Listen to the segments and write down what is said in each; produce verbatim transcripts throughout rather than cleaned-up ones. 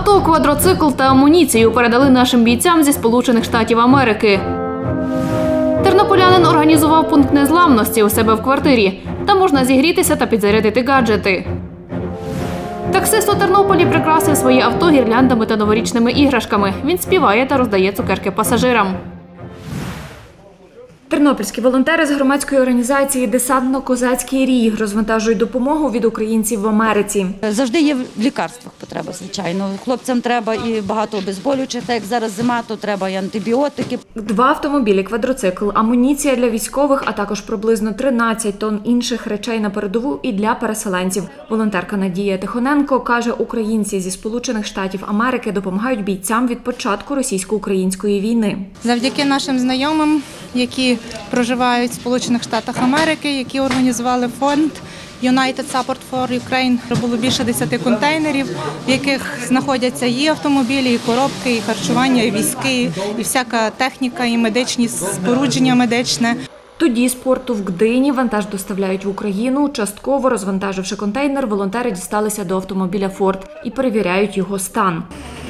Авто, квадроцикл та амуніцію передали нашим бійцям зі Сполучених Штатів Америки. Тернополянин організував пункт незламності у себе в квартирі. Там можна зігрітися та підзарядити гаджети. Таксист у Тернополі прикрасив своє авто гірляндами та новорічними іграшками. Він співає та роздає цукерки пасажирам. Тернопільські волонтери з громадської організації «Десантно-козацький рій» розвантажують допомогу від українців в Америці. Завжди є в лікарствах потреба, звичайно. Хлопцям треба і багато обезболюючих, так як зараз зима, то треба і антибіотики. Два автомобілі, квадроцикл, амуніція для військових, а також приблизно тринадцять тонн інших речей на передову і для переселенців. Волонтерка Надія Тихоненко каже, українці зі Сполучених Штатів Америки допомагають бійцям від початку російсько-української війни. Завдяки нашим знайомим, які проживають в Сполучених Штатах Америки, які організували фонд United Support for Ukraine. Було більше десяти контейнерів, в яких знаходяться і автомобілі, і коробки, і харчування, і візки, і всяка техніка, і медичні спорудження медичне. Тоді з порту в Гдині вантаж доставляють в Україну. Частково розвантаживши контейнер, волонтери дісталися до автомобіля «Форд» і перевіряють його стан.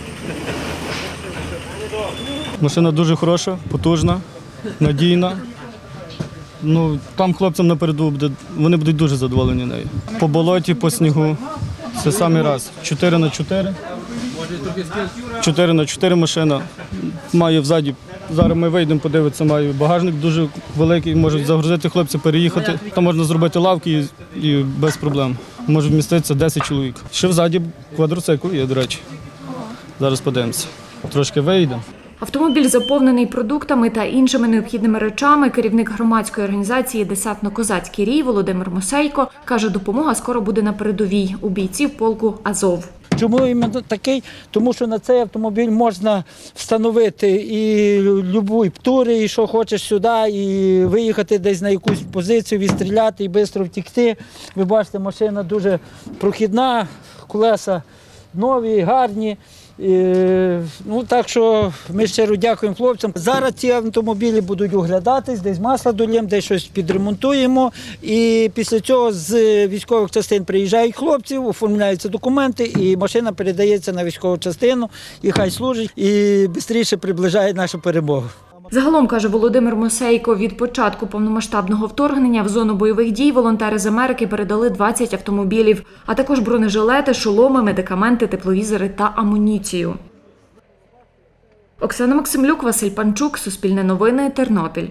Машина дуже хороша, потужна, надійна. Ну, там хлопцям на передову буде, вони будуть дуже задоволені нею. По болоті, по снігу, це самий раз. чотири на чотири. чотири на чотири машина. Має взаді, зараз ми вийдемо, подивитися, має багажник дуже великий, можуть загрузити хлопці, переїхати. Там можна зробити лавки і, і без проблем. Може вміститися десять чоловік. Ще взаді квадроцикл є, до речі. Зараз подивимося. Трошки вийдемо. Автомобіль заповнений продуктами та іншими необхідними речами. Керівник громадської організації «Десантно-козацький рій» Володимир Мосейко каже, допомога скоро буде на передовій у бійців полку «Азов». Чому іменно такий? Тому що на цей автомобіль можна встановити і любі тури, і що хочеш сюди, і виїхати десь на якусь позицію, відстріляти і швидко втекти. Ви бачите, машина дуже прохідна, колеса нові, гарні. І, ну, так що ми щиро дякуємо хлопцям. Зараз ці автомобілі будуть оглядатись, десь масло долємо, десь щось підремонтуємо. І після цього з військових частин приїжджають хлопці, оформляються документи, і машина передається на військову частину, і хай служить, і швидше приближає нашу перемогу. Загалом, каже Володимир Мосейко, від початку повномасштабного вторгнення в зону бойових дій волонтери з Америки передали двадцять автомобілів, а також бронежилети, шоломи, медикаменти, тепловізори та амуніцію. Оксана Максимлюк, Василь Панчук, Суспільне новини, Тернопіль.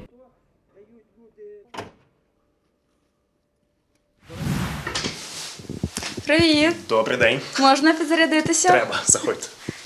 Привіт! Добрий день. Можна підзарядитися? Треба, заходьте.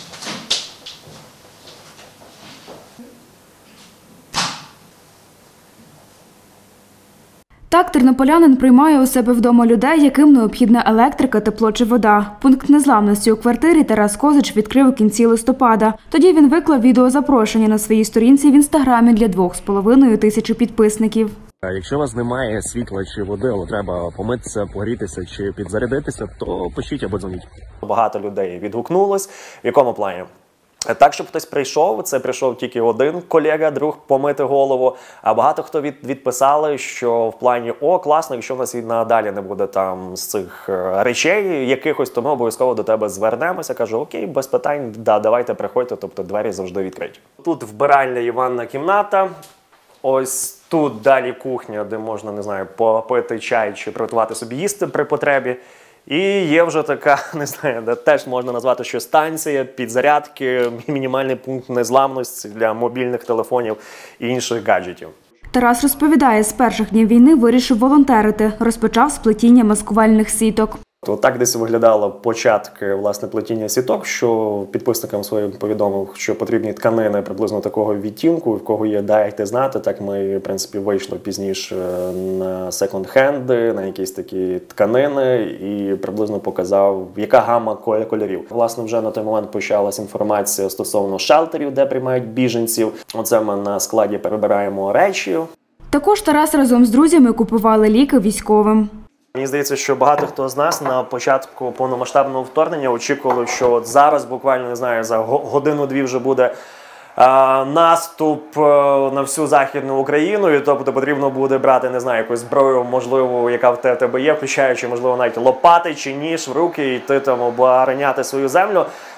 Так, тернополянин приймає у себе вдома людей, яким необхідна електрика, тепло чи вода. Пункт незламності у квартирі Тарас Козич відкрив у кінці листопада. Тоді він виклав відеозапрошення на своїй сторінці в інстаграмі для двох з половиною тисячі підписників. Якщо у вас немає світла чи води, але треба помитися, погрітися чи підзарядитися, то пишіть або дзвоніть. Багато людей відгукнулось. В якому плані? Так, щоб хтось прийшов, це прийшов тільки один колега, друг, помити голову, а багато хто від, відписали, що в плані, о, класно, якщо в нас і надалі не буде там з цих речей якихось, то ми обов'язково до тебе звернемося. Кажу, окей, без питань, да, давайте приходьте, тобто двері завжди відкриті. Тут вбиральня і ванна кімната, ось тут далі кухня, де можна, не знаю, попити чай чи приготувати собі їсти при потребі. І є вже така, не знаю, де теж можна назвати, що станція, підзарядки, мінімальний пункт незламності для мобільних телефонів і інших гаджетів. Тарас розповідає, з перших днів війни вирішив волонтерити, розпочав з плетіння маскувальних сіток. То так десь виглядало початки, власне, плетіння сіток, що підписникам своїм повідомив, що потрібні тканини приблизно такого відтінку, в кого є, дайте знати. Так ми, в принципі, вийшли пізніше на секонд-хенди, на якісь такі тканини і приблизно показав, яка гама кольорів. Власне, вже на той момент почалась інформація стосовно шелтерів, де приймають біженців. Оце ми на складі перебираємо речі. Також Тарас разом з друзями купували ліки військовим. Мені здається, що багато хто з нас на початку повномасштабного вторгнення очікували, що от зараз, буквально, не знаю, за годину-дві вже буде а, наступ на всю Західну Україну, і тобто потрібно буде брати, не знаю, якусь зброю, можливо, яка в тебе є, включаючи, можливо, навіть лопати чи ніж в руки, і йти там обороняти свою землю.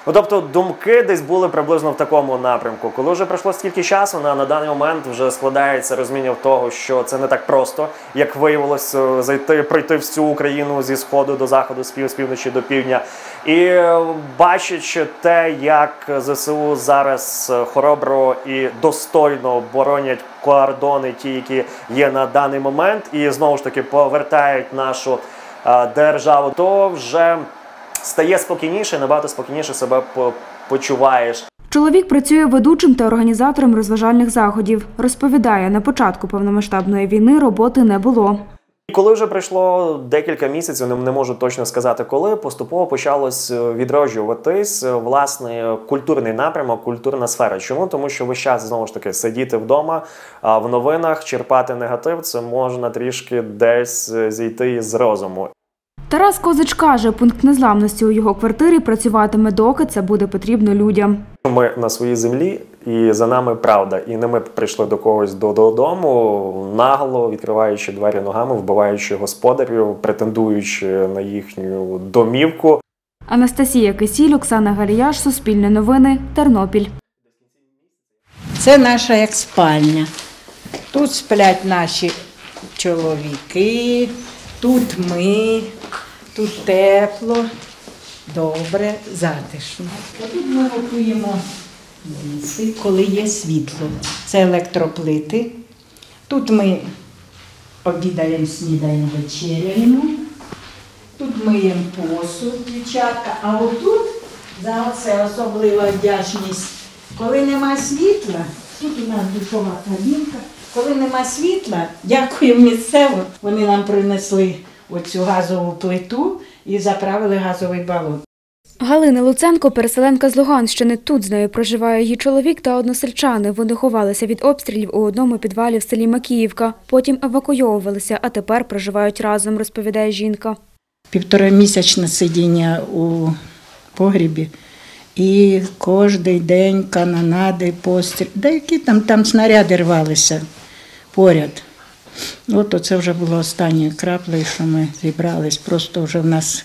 Ну, тобто думки десь були приблизно в такому напрямку. Коли вже пройшло стільки часу, на, на даний момент вже складається розуміння того, що це не так просто, як виявилось, зайти, пройти всю Україну зі сходу до заходу, з пів, з півночі до півдня. І бачачи те, як ЗСУ зараз хоробро і достойно боронять кордони, ті, які є на даний момент, і знову ж таки повертають нашу а, державу, то вже стає спокійніше, набагато спокійніше себе почуваєш. Чоловік працює ведучим та організатором розважальних заходів. Розповідає, на початку повномасштабної війни роботи не було. Коли вже пройшло декілька місяців, не можу точно сказати коли, поступово почалось відроджуватись власне культурний напрямок, культурна сфера. Чому? Тому що весь час, знову ж таки, сидіти вдома, а в новинах черпати негатив, це можна трішки десь зійти з розуму. Тарас Козич каже, пункт незламності у його квартирі працюватиме, доки це буде потрібно людям. Ми на своїй землі, і за нами правда. І не ми прийшли до когось додому, нагло відкриваючи двері ногами, вбиваючи господарів, претендуючи на їхню домівку. Анастасія Кисіль, Оксана Галіяш, Суспільне новини, Тернопіль. Це наша як спальня. Тут сплять наші чоловіки, тут ми, тут тепло, добре, затишно. Тут ми готуємо їсти, коли є світло. Це електроплити. Тут ми обідаємо, снідаємо, вечеряємо. Тут миємо посуд, дівчатка. А отут, за оце особлива вдячність, коли нема світла, тут у нас душова кабінка. Коли нема світла, дякуємо місцево, вони нам принесли оцю газову плиту і заправили газовий балон. Галина Луценко – переселенка з Луганщини. Тут з нею проживає її чоловік та односельчани. Вони ховалися від обстрілів у одному підвалі в селі Макіївка. Потім евакуйовувалися, а тепер проживають разом, розповідає жінка. Півторамісячне сидіння у погрібі. І кожен день канонади, постріл. Деякі там, там снаряди рвалися поряд. От оце вже було останньою краплею, що ми зібрались. Просто вже в нас,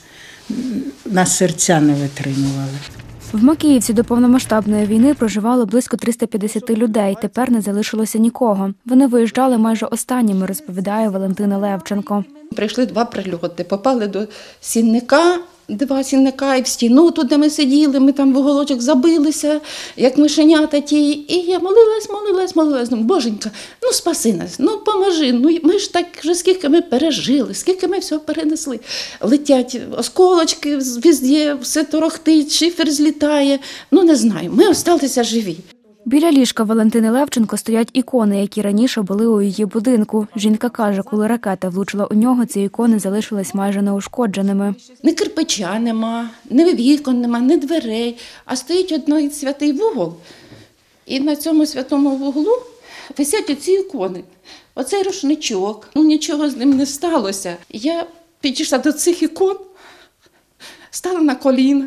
нас серця не витримували. В Макіївці до повномасштабної війни проживало близько триста п'ятдесят людей. Тепер не залишилося нікого. Вони виїжджали майже останніми, розповідає Валентина Левченко. Прийшли два прильоти, попали до сінника, два сінника і в стіну, тут де ми сиділи, ми там в уголочок забилися, як мишенята ті. І я молилась, молилась, молилась. Ну, Боженька, ну спаси нас, ну поможи. Ну ми ж так вже скільки ми пережили, скільки ми всього перенесли. Летять осколочки, везде, все торохтить, шифер злітає. Ну не знаю, ми залишилися живі. Біля ліжка Валентини Левченко стоять ікони, які раніше були у її будинку. Жінка каже, коли ракета влучила у нього, ці ікони залишились майже неушкодженими. Ні кирпича нема, ні вікон нема, ні дверей, а стоїть одний святий вугол. І на цьому святому вуглу висять оці ікони. Оцей рушничок, ну нічого з ним не сталося. Я підійшла до цих ікон, стала на коліна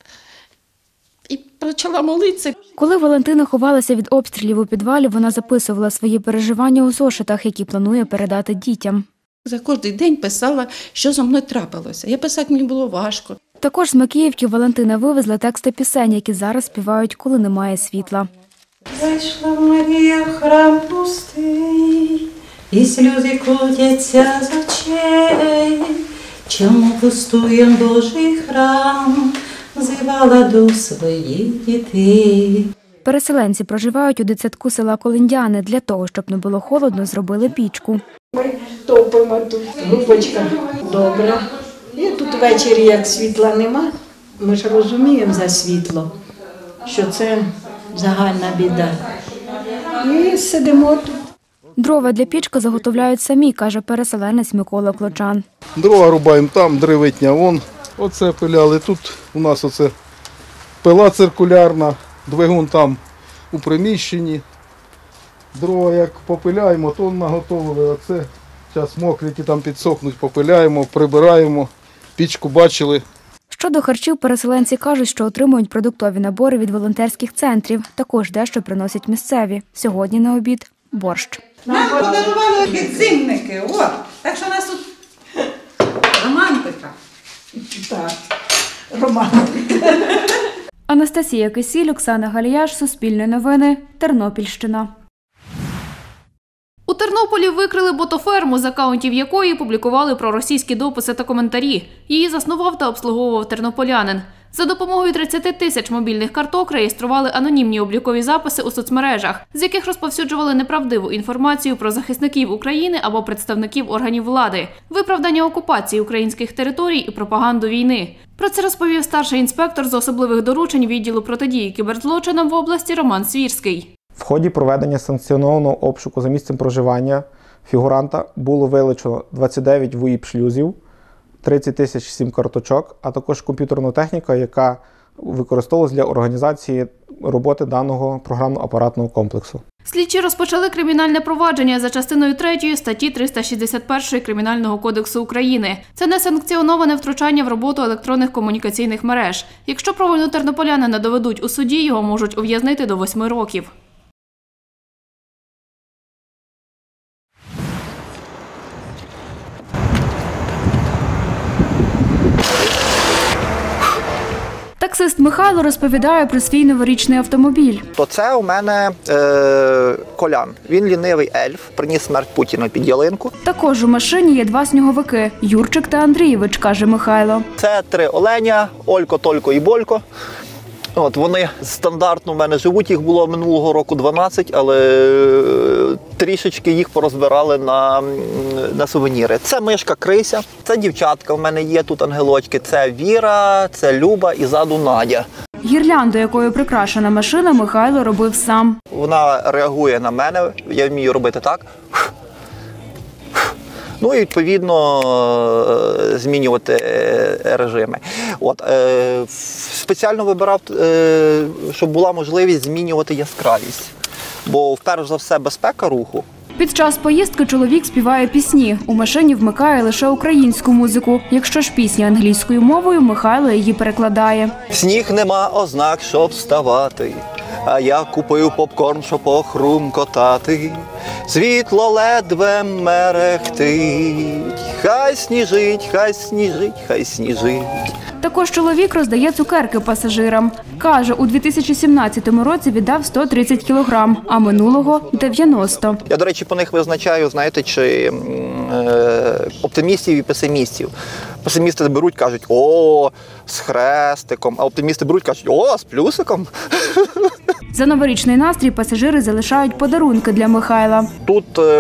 і почала молитися. Коли Валентина ховалася від обстрілів у підвалі, вона записувала свої переживання у зошитах, які планує передати дітям. За кожен день писала, що зі мною трапилося. Я писати мені було важко. Також з Макіївки Валентина вивезла тексти пісень, які зараз співають, коли немає світла. Зайшла Марія в храм пустий, і сльози котяться з очей. Чому пустує Божий храм? Зивала до своїх дітей. Переселенці проживають у дитсадку села Колиндяни. Для того, щоб не було холодно, зробили пічку. Ми топимо тут, групочка добра. І тут ввечері, як світла нема, ми ж розуміємо за світло, що це загальна біда. І сидимо тут. Дрова для пічки заготовляють самі, каже переселенець Микола Клочан. Дрова рубаємо там, древитня вон. Оце пиляли. Тут у нас оце пила циркулярна, двигун там у приміщенні. Дрова як попиляємо, то наготовили. Оце зараз мокрі, там підсохнуть, попиляємо, прибираємо. Пічку бачили. Щодо харчів, переселенці кажуть, що отримують продуктові набори від волонтерських центрів. Також дещо приносять місцеві. Сьогодні на обід – борщ. Нам подарували підзимники. О, так що у нас тут романтика. Так, романтика. Анастасія Кисіль, Оксана Галіяш, Суспільне новини, Тернопільщина. У Тернополі викрили ботоферму, з акаунтів якої публікували проросійські дописи та коментарі. Її заснував та обслуговував тернополянин. За допомогою тридцяти тисяч мобільних карток реєстрували анонімні облікові записи у соцмережах, з яких розповсюджували неправдиву інформацію про захисників України або представників органів влади, виправдання окупації українських територій і пропаганду війни. Про це розповів старший інспектор з особливих доручень відділу протидії кіберзлочинам в області Роман Свірський. В ході проведення санкціонованого обшуку за місцем проживання фігуранта було вилучено двадцять дев'ять ВУІП-шлюзів, тридцять тисяч сім-карточок, а також комп'ютерна техніка, яка використовувалась для організації роботи даного програмно-апаратного комплексу. Слідчі розпочали кримінальне провадження за частиною третьої статті триста шістдесят першої Кримінального кодексу України. Це несанкціоноване втручання в роботу електронних комунікаційних мереж. Якщо провину тернополянина доведуть у суді, його можуть ув'язнити до восьми років. Таксист Михайло розповідає про свій новорічний автомобіль. То це у мене е, Колян. Він лінивий ельф, приніс смерть Путіна під ялинку. Також у машині є два сніговики – Юрчик та Андрійович, каже Михайло. Це три оленя – Олько, Только і Болько. От, вони стандартно в мене живуть, їх було минулого року дванадцять, але трішечки їх порозбирали на, на сувеніри. Це мишка Крися, це дівчатка в мене є, тут ангелочки. Це Віра, це Люба і ззаду Надя. Гірлянду, якою прикрашена машина, Михайло робив сам. Вона реагує на мене, я вмію робити так. Ну і, відповідно, змінювати режими. От, е, спеціально вибирав, е, щоб була можливість змінювати яскравість. Бо, вперше за все, безпека руху. Під час поїздки чоловік співає пісні. У машині вмикає лише українську музику. Якщо ж пісня англійською мовою, Михайло її перекладає. В сніг нема ознак, щоб вставати, а я купив попкорн, щоб похрумкотати. Світло ледве мерехтить, хай сніжить, хай сніжить, хай сніжить. Також чоловік роздає цукерки пасажирам. Каже, у дві тисячі сімнадцятому році віддав сто тридцять кілограм, а минулого – дев'яносто. Я, до речі, по них визначаю, знаєте, чи е, оптимістів і песимістів. Песимісти беруть, кажуть, о, з хрестиком, а оптимісти беруть, кажуть, о, з плюсиком. За новорічний настрій пасажири залишають подарунки для Михайла. Тут е,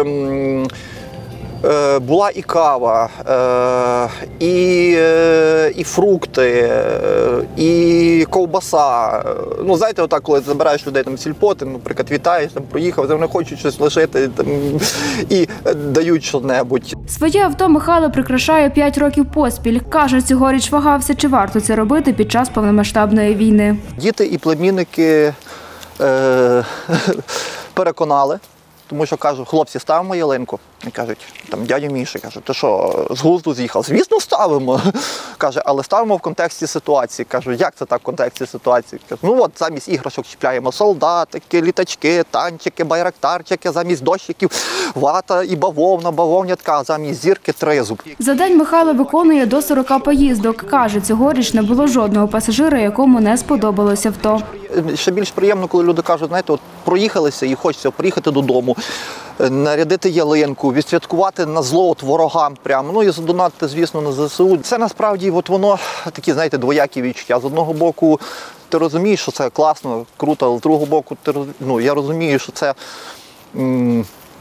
е, була і кава, е, і, е, і фрукти, е, і ковбаса. Ну, знаєте, отак, коли забираєш людей там сільпо, ти, наприклад, вітаєш, там, проїхав, вони хочуть щось лишити там, і дають що-небудь. Своє авто Михайло прикрашає п'ять років поспіль. Каже, цьогоріч вагався, чи варто це робити під час повномасштабної війни. Діти і племінники е, переконали, тому що кажу, хлопці, ставимо ялинку. І кажуть, там, дядя Міша, каже, ти що, з глузду з'їхав? Звісно, ставимо. Каже, але ставимо в контексті ситуації. Кажу, як це так в контексті ситуації? Кажу, ну от замість іграшок чіпляємо солдатики, літачки, танчики, байрактарчики, замість дощиків вата і бавовна, бавовнятка, а замість зірки тризуб. За день Михайло виконує до сорока поїздок. Каже, цьогоріч не було жодного пасажира, якому не сподобалось авто. Ще більш приємно, коли люди кажуть, знаєте, от проїхалися і хочеться приїхати додому, нарядити ялинку, відсвяткувати на зло от ворогам прямо, ну і задонатити, звісно, на зе се у. Це насправді от воно такі, знаєте, двоякі відчуття. З одного боку, ти розумієш, що це класно, круто, але з другого боку, ти, ну, я розумію, що це м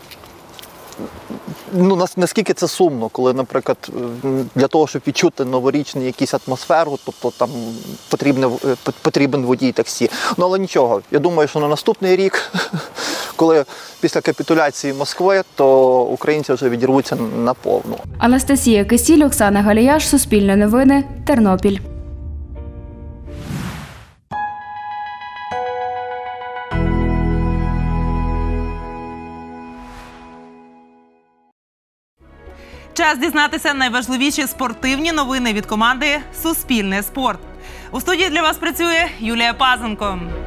ну, наскільки це сумно, коли, наприклад, для того, щоб відчути новорічну якусь атмосферу, тобто там потрібен, потрібен водій таксі. Ну, але нічого, я думаю, що на наступний рік, коли після капітуляції Москви, то українці вже відірвуться наповну. Анастасія Кисіль, Оксана Галіяш, Суспільне новини, Тернопіль. Час дізнатися найважливіші спортивні новини від команди «Суспільне спорт». У студії для вас працює Юлія Пазенко.